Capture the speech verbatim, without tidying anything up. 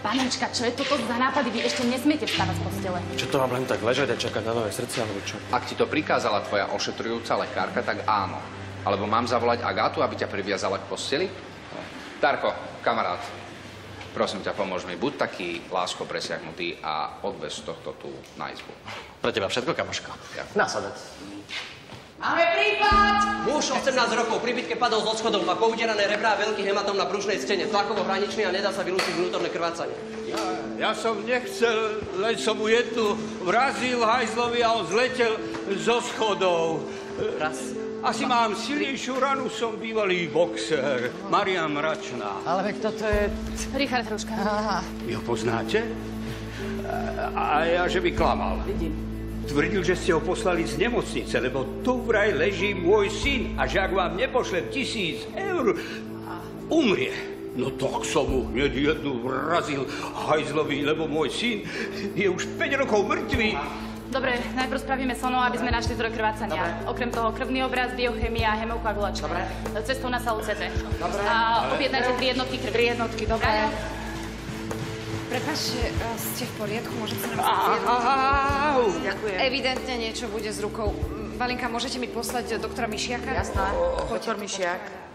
Panečka, čo je toto za nápady? Vy ešte nesmiete vstávať z postele. Čo to mám len tak ležať a čakať na nové srdce, alebo čo? Ak ti to prikázala tvoja ošetrujúca lekárka, tak áno. Alebo mám zavolať Agátu, aby ťa priviazala k posteli? Darko, kamarát, prosím ťa, pomôž mi. Buď taký lásko presiahnutý a odvez tohto tu na izbu. Pre teba všetko, kamoško. Nasadec. Máme prípad! Muž osemnásť rokov pri bitke padol zo schodov, má pouderané rebra a veľký hematom na brušnej stene, tlakovo hraničný a nedá sa vylúčiť vnútorné krvácanie. Ja, ja som nechcel, len som mu jednu vrazil hajzlovi a on zletel zo schodov. Raz. Asi mám silnejšiu ranu, som bývalý boxer, Marian Mračná. Ale veď toto je... Richard Hruška. Aha. Vy ho poznáte? A, a ja, že by klamal. Vidím. Tvrdil, že ste ho poslali z nemocnice, lebo tu vraj leží môj syn a že ak vám nepošlem tisíc eur, umrie. No tak som mu hneď jednu vrazil hajzlovi, lebo môj syn je už päť rokov mŕtvý. Dobre, najprv spravíme sono, aby sme našli zdroj krvácania. Dobre. Okrem toho krvný obraz, biochemia a hemokoagulačka. Dobre. Cestou na salu cé té. Dobre. A objednajte tri jednotky krvi. Tri jednotky, dobre. Prepáčte, ste v poriadku? Môžete sa nám Au! Ďakujem. Evidentne niečo bude s rukou. Valinka, môžete mi poslať doktora Mišiaka? Jasná. Doktor Mišiak.